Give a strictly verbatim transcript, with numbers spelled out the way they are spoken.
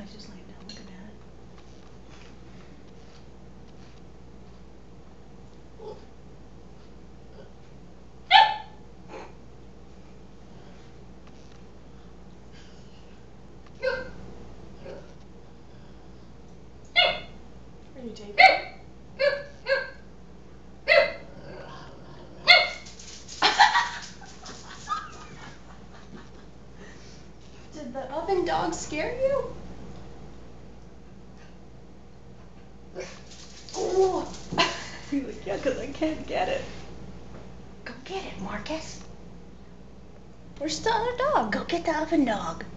he's just laying down looking at it. Where do you take it? Did the oven dog scare you? Oh! He's like, yeah, because I can't get it. Go get it, Marcus. Where's the other dog? Go get the oven dog.